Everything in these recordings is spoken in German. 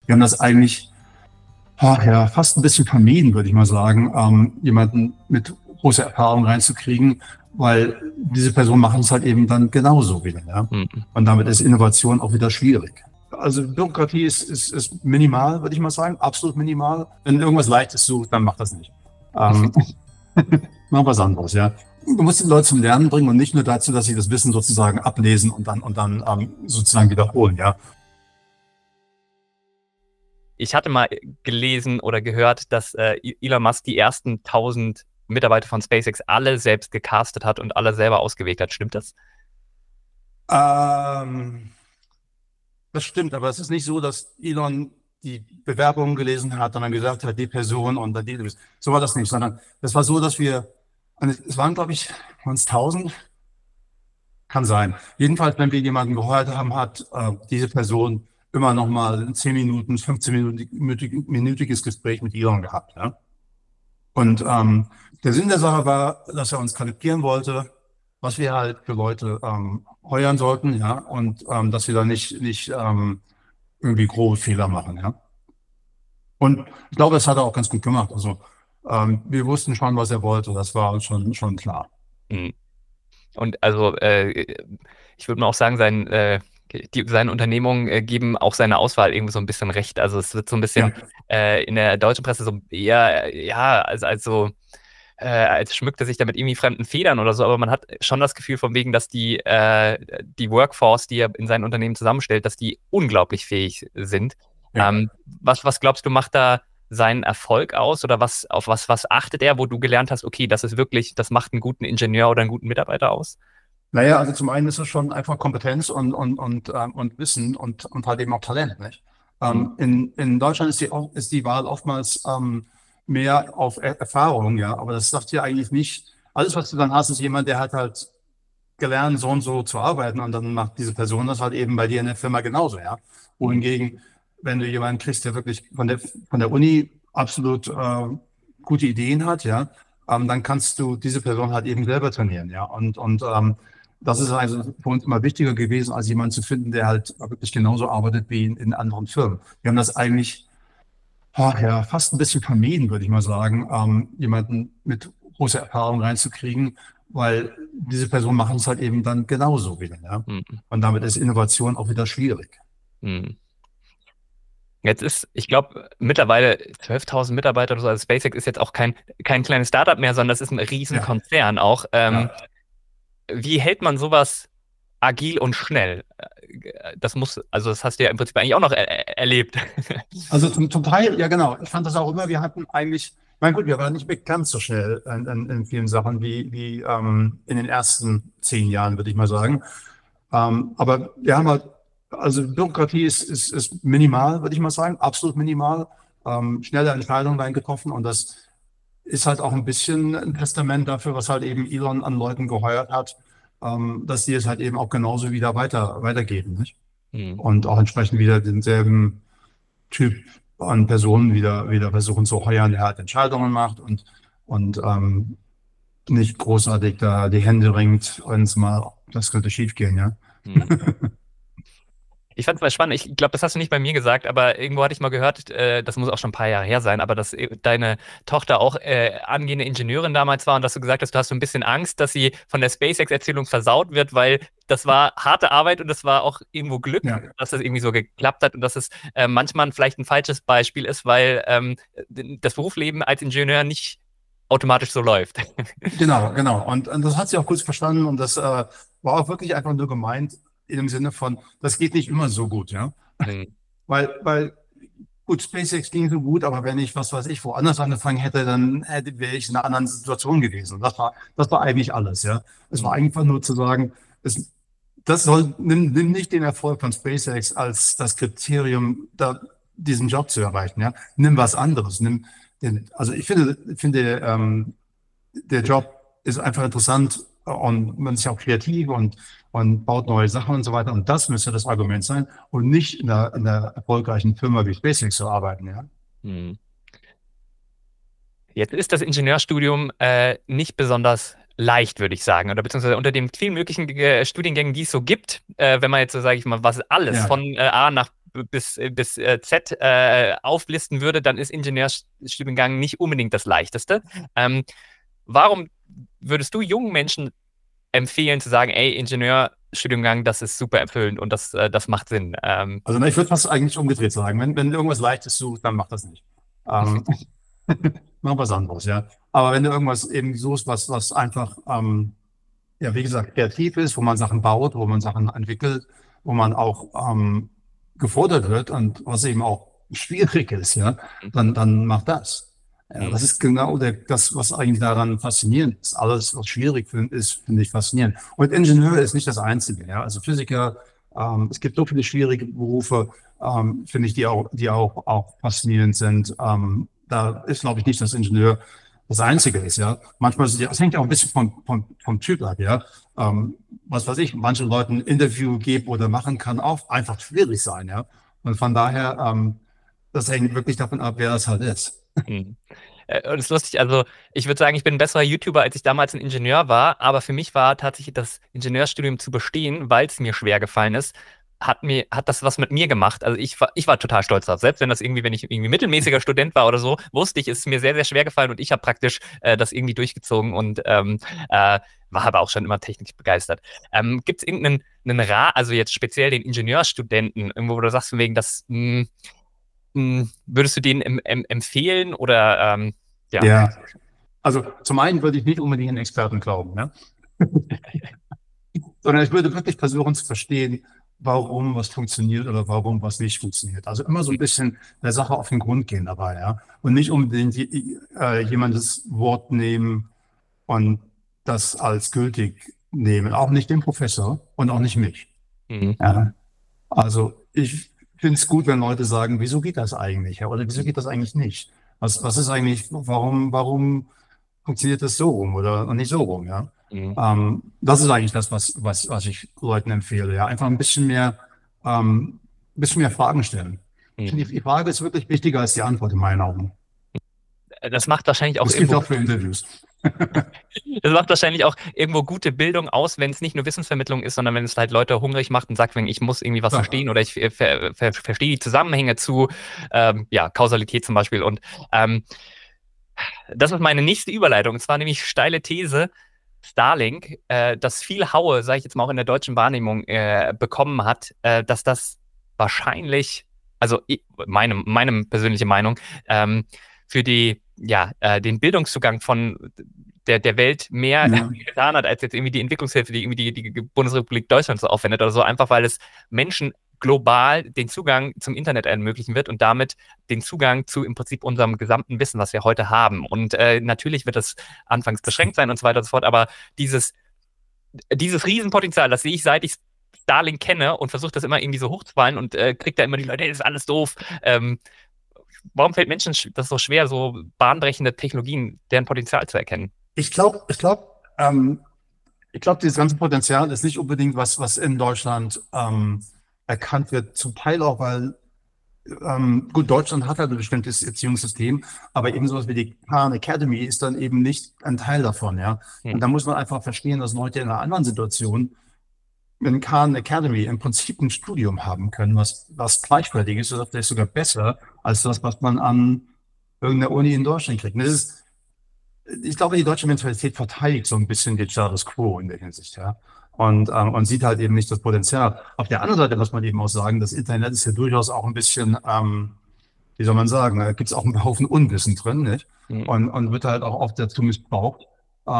Wir haben das eigentlich ja, fast ein bisschen vermieden, würde ich mal sagen, jemanden mit großer Erfahrung reinzukriegen, weil diese Personen machen es halt eben dann genauso wieder. Ja? Und damit ist Innovation auch wieder schwierig. Also Bürokratie ist minimal, würde ich mal sagen, absolut minimal. Wenn irgendwas Leichtes sucht, dann macht das nicht. Mach was anderes, ja. Du musst die Leute zum Lernen bringen und nicht nur dazu, dass sie das Wissen sozusagen ablesen und dann sozusagen wiederholen, ja. Ich hatte mal gelesen oder gehört, dass Elon Musk die ersten 1000 Mitarbeiter von SpaceX alle selbst gecastet hat und alle selber ausgewählt hat. Stimmt das? Das stimmt, aber es ist nicht so, dass Elon die Bewerbungen gelesen hat und dann gesagt hat, die Person und dann die. So war das nicht, sondern es war so, dass es waren, glaube ich, waren es 1000? Kann sein. Jedenfalls, wenn wir jemanden geheuert haben, hat diese Person immer noch mal ein 10 Minuten, 15-minütiges Gespräch mit Elon gehabt. Ja? Und der Sinn der Sache war, dass er uns kalibrieren wollte, was wir halt für Leute heuern sollten, ja, und dass wir da nicht irgendwie grobe Fehler machen, ja. Und ich glaube, das hat er auch ganz gut gemacht. Also wir wussten schon, was er wollte, das war uns schon klar. Mhm. Und also ich würde mal auch sagen, seine Unternehmungen geben auch seine Auswahl irgendwie so ein bisschen recht. Also es wird so ein bisschen in der deutschen Presse so eher, ja, als schmückt er sich da mit irgendwie fremden Federn oder so, aber man hat schon das Gefühl von wegen, dass die Workforce, die er in seinen Unternehmen zusammenstellt, dass die unglaublich fähig sind. Ja. Was glaubst du, macht da seinen Erfolg aus oder auf was achtet er, wo du gelernt hast, okay, das macht einen guten Ingenieur oder einen guten Mitarbeiter aus? Naja, also zum einen ist es schon einfach Kompetenz und Wissen und halt eben auch Talent, nicht? In Deutschland ist die Wahl oftmals mehr auf Erfahrung, ja, aber das sagt ja eigentlich nicht, alles, was du dann hast, ist jemand, der hat halt gelernt, so und so zu arbeiten und dann macht diese Person das halt eben bei dir in der Firma genauso, ja. Wohingegen, wenn du jemanden kriegst, der wirklich von der Uni absolut gute Ideen hat, ja, dann kannst du diese Person halt eben selber trainieren, ja. Und das ist also für uns immer wichtiger gewesen, als jemanden zu finden, der halt wirklich genauso arbeitet wie in anderen Firmen. Wir haben das eigentlich ja, fast ein bisschen vermieden, würde ich mal sagen, jemanden mit großer Erfahrung reinzukriegen, weil diese Personen machen es halt eben dann genauso wieder. Ja? Und damit ist Innovation auch wieder schwierig. Jetzt ich glaube, mittlerweile 12.000 Mitarbeiter oder so. Also SpaceX ist jetzt auch kein kleines Startup mehr, sondern das ist ein Riesenkonzern auch. Wie hält man sowas agil und schnell? Das hast du ja im Prinzip eigentlich auch noch erlebt. Also zum Teil, ja genau. Ich fand das auch immer, wir hatten eigentlich, ich meine gut, wir waren nicht ganz so schnell in vielen Sachen wie in den ersten 10 Jahren, würde ich mal sagen. Aber wir haben halt, also Bürokratie ist minimal, würde ich mal sagen, absolut minimal. Schnelle Entscheidungen werden getroffen und das ist halt auch ein bisschen ein Testament dafür, was halt eben Elon an Leuten geheuert hat, dass die es halt eben auch genauso wieder weitergeben, nicht? Und auch entsprechend wieder denselben Typ an Personen wieder versuchen zu heuern, der halt Entscheidungen macht und nicht großartig da die Hände ringt, wenn mal, das könnte schiefgehen, ja. Ich fand es mal spannend. Ich glaube, das hast du nicht bei mir gesagt, aber irgendwo hatte ich mal gehört, das muss auch schon ein paar Jahre her sein, aber dass deine Tochter auch angehende Ingenieurin damals war und dass du gesagt hast, du hast so ein bisschen Angst, dass sie von der SpaceX-Erzählung versaut wird, weil das war harte Arbeit und das war auch irgendwo Glück, dass das irgendwie so geklappt hat und dass es manchmal vielleicht ein falsches Beispiel ist, weil das Berufsleben als Ingenieur nicht automatisch so läuft. Genau. Und das hat sie auch kurz verstanden und das war auch wirklich einfach nur gemeint, in dem Sinne von, das geht nicht immer so gut, ja. Weil gut, SpaceX ging so gut, aber wenn ich, was weiß ich, woanders angefangen hätte, dann wäre ich in einer anderen Situation gewesen. Das war eigentlich alles, ja. Es war einfach nur zu sagen, nimm nicht den Erfolg von SpaceX als das Kriterium, diesen Job zu erreichen, ja. Nimm was anderes. Also ich finde, der Job ist einfach interessant und man ist ja auch kreativ und baut neue Sachen und so weiter. Und das müsste das Argument sein und nicht in einer erfolgreichen Firma wie SpaceX zu arbeiten. Ja? Jetzt ist das Ingenieurstudium nicht besonders leicht, würde ich sagen. Oder beziehungsweise unter den vielen möglichen Studiengängen, die es so gibt, wenn man jetzt so, sage ich mal, was alles von A nach bis Z auflisten würde, dann ist Ingenieurstudiengang nicht unbedingt das Leichteste. Warum würdest du jungen Menschen empfehlen zu sagen, ey, Ingenieurstudiengang, das ist super erfüllend und das macht Sinn? Also ich würde fast eigentlich umgedreht sagen, wenn du irgendwas Leichtes suchst, dann mach das nicht. Mach was anderes, ja. Aber wenn du irgendwas eben suchst, was einfach, ja, wie gesagt, kreativ ist, wo man Sachen baut, wo man Sachen entwickelt, wo man auch gefordert wird und was eben auch schwierig ist, ja, dann mach das. Ja, das ist genau das, was eigentlich daran faszinierend ist. Alles, was schwierig ist, finde ich faszinierend. Und Ingenieur ist nicht das Einzige, ja. Also Physiker, es gibt so viele schwierige Berufe, finde ich, die auch faszinierend sind. Da ist, glaube ich, nicht das Ingenieur das Einzige ist, ja. Manchmal, das hängt ja auch ein bisschen vom Typ ab, ja. Was weiß ich, manchen Leuten ein Interview geben oder machen kann auch einfach schwierig sein, ja. Und von daher, das hängt wirklich davon ab, wer das halt ist. Und es ist lustig, also ich würde sagen, ich bin ein besserer YouTuber, als ich damals ein Ingenieur war, aber für mich war tatsächlich das Ingenieurstudium zu bestehen, weil es mir schwer gefallen ist, hat das was mit mir gemacht. Also ich war total stolz drauf. Selbst wenn ich irgendwie mittelmäßiger Student war oder so, wusste ich, es ist mir sehr, sehr schwer gefallen und ich habe praktisch das irgendwie durchgezogen und war aber auch schon immer technisch begeistert. Gibt es irgendeinen Rat, also jetzt speziell den Ingenieurstudenten, irgendwo, wo du sagst, von wegen, würdest du denen empfehlen oder ja? Ja, also zum einen würde ich nicht unbedingt an Experten glauben, ne? Sondern ich würde wirklich versuchen zu verstehen, warum was funktioniert oder warum was nicht funktioniert. Also immer so ein bisschen der Sache auf den Grund gehen dabei, ja. Und nicht unbedingt jemandes Wort nehmen und das als gültig nehmen. Auch nicht den Professor und auch nicht mich. Mhm. Ja. Also ich finde es gut, wenn Leute sagen, wieso geht das eigentlich? Ja? Oder wieso geht das eigentlich nicht? Was ist eigentlich, warum funktioniert das so rum oder nicht so rum, ja? Mhm. Das ist eigentlich das, was ich Leuten empfehle, ja. Einfach ein bisschen mehr Fragen stellen. Ich finde, Mhm. die Frage ist wirklich wichtiger als die Antwort in meinen Augen. Das macht wahrscheinlich auch Das gilt irgendwo auch für Interviews. Das macht wahrscheinlich auch irgendwo gute Bildung aus, wenn es nicht nur Wissensvermittlung ist, sondern wenn es halt Leute hungrig macht und sagt, wenn ich muss irgendwie was Ja. verstehen oder ich verstehe die Zusammenhänge zu, ja, Kausalität zum Beispiel. Und das ist meine nächste Überleitung. Und zwar nämlich steile These, Starlink, das viel Haue, sage ich jetzt mal auch in der deutschen Wahrnehmung, bekommen hat, dass das wahrscheinlich, also meine persönliche Meinung, für den Bildungszugang von der Welt mehr Ja. getan hat, als jetzt irgendwie die Entwicklungshilfe, die irgendwie die Bundesrepublik Deutschland so aufwendet oder so, einfach weil es Menschen global den Zugang zum Internet ermöglichen wird und damit den Zugang zu im Prinzip unserem gesamten Wissen, was wir heute haben. Und natürlich wird das anfangs beschränkt sein und so weiter und so fort, aber dieses Riesenpotenzial, das sehe ich, seit ich Starlink kenne und versuche das immer irgendwie so hochzufallen und kriegt da immer die Leute, hey, das ist alles doof. Warum fällt Menschen das so schwer, so bahnbrechende Technologien, deren Potenzial zu erkennen? Ich glaube, dieses ganze Potenzial ist nicht unbedingt was in Deutschland erkannt wird. Zum Teil auch, weil gut, Deutschland hat halt ein bestimmtes Erziehungssystem, aber eben sowas wie die Khan Academy ist dann eben nicht ein Teil davon, ja. Und da muss man einfach verstehen, dass Leute in einer anderen Situation mit Khan Academy im Prinzip ein Studium haben können, was gleichwertig ist oder vielleicht sogar besser als das, was man an irgendeiner Uni in Deutschland kriegt. Und ich glaube, die deutsche Mentalität verteidigt so ein bisschen den Status quo in der Hinsicht, ja. Und sieht halt eben nicht das Potenzial. Auf der anderen Seite muss man eben auch sagen, das Internet ist ja durchaus auch ein bisschen, wie soll man sagen, da gibt es auch einen Haufen Unwissen drin, nicht? Mhm. Und wird halt auch oft dazu missbraucht.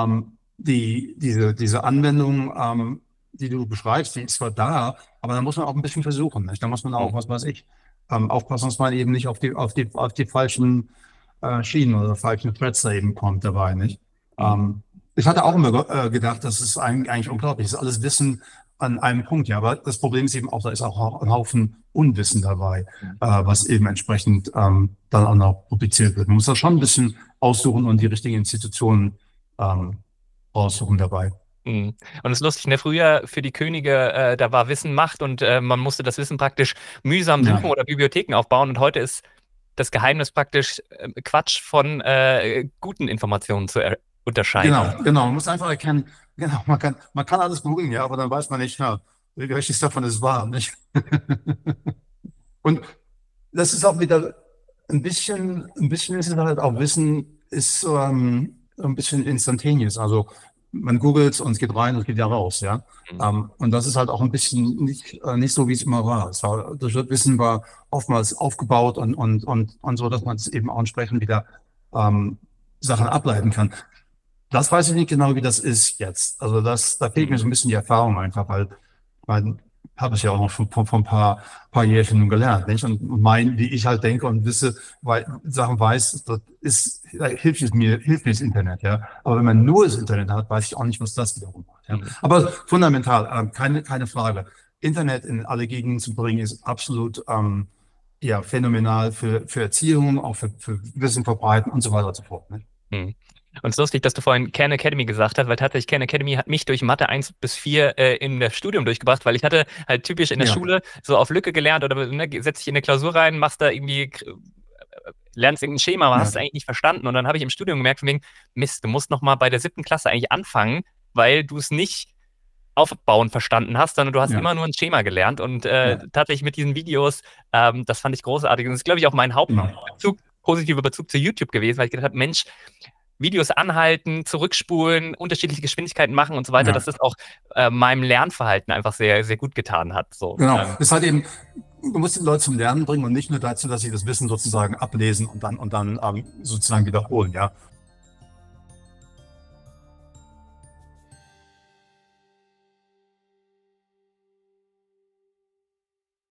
Diese Anwendung, die du beschreibst, die ist zwar da, aber da muss man auch ein bisschen versuchen, nicht? Da muss man auch, was weiß ich, aufpassen, dass man eben nicht auf die falschen Schienen oder falschen Threads da eben kommt dabei, nicht? Ich hatte auch immer gedacht, das ist eigentlich unglaublich. Das ist alles Wissen an einem Punkt, ja. Aber das Problem ist eben auch, da ist auch ein Haufen Unwissen dabei, was eben entsprechend dann auch noch publiziert wird. Man muss das schon ein bisschen aussuchen und die richtigen Institutionen raussuchen dabei. Und es ist lustig, ne? Früher für die Könige, da war Wissen Macht und man musste das Wissen praktisch mühsam suchen Ja. oder Bibliotheken aufbauen und heute ist das Geheimnis praktisch Quatsch von guten Informationen zu unterscheiden. Genau. Man muss einfach erkennen, genau, man kann alles googeln, ja, aber dann weiß man nicht, ja, welches davon ist wahr, nicht? Und das ist auch wieder ein bisschen ist es halt auch Wissen, ist ein bisschen instantaneous. Also man googelt und es geht rein und es geht ja raus, ja. Und das ist halt auch ein bisschen nicht so, wie es immer war. Das Wissen war oftmals aufgebaut und so, dass man es eben auch entsprechend wieder Sachen ableiten kann. Das weiß ich nicht genau, wie das ist jetzt. Also da fehlt mir so ein bisschen die Erfahrung einfach, weil habe ich ja auch noch von ein paar Jährchen nun gelernt, nicht? Und wie ich halt denke und wisse, weil Sachen weiß, hilft mir das Internet, ja. Aber wenn man nur das Internet hat, weiß ich auch nicht, was das wiederum macht, ja. Aber fundamental, keine Frage. Internet in alle Gegenden zu bringen, ist absolut, ja, phänomenal für Erziehung, auch für Wissen verbreiten und so weiter und so fort, ne? Mhm. Und es ist lustig, dass du vorhin Khan Academy gesagt hast, weil tatsächlich Khan Academy hat mich durch Mathe 1 bis 4 in das Studium durchgebracht, weil ich hatte halt typisch in der Ja, Schule so auf Lücke gelernt oder ne, setz dich in eine Klausur rein, machst da irgendwie, lernst irgendein Schema, aber hast es ja, eigentlich nicht verstanden. Und dann habe ich im Studium gemerkt, von wegen, Mist, du musst noch mal bei der 7. Klasse eigentlich anfangen, weil du es nicht aufbauen verstanden hast, sondern du hast ja, immer nur ein Schema gelernt. Und ja, tatsächlich mit diesen Videos, das fand ich großartig. Und das ist, glaube ich, auch mein genau. positiver Bezug zu YouTube gewesen, weil ich gedacht habe, Mensch, Videos anhalten, zurückspulen, unterschiedliche Geschwindigkeiten machen und so weiter, dass Ja. das auch meinem Lernverhalten einfach sehr, sehr gut getan hat. So, Genau. Das ist halt eben, du musst die Leute zum Lernen bringen und nicht nur dazu, dass sie das Wissen sozusagen ablesen und dann sozusagen wiederholen, ja.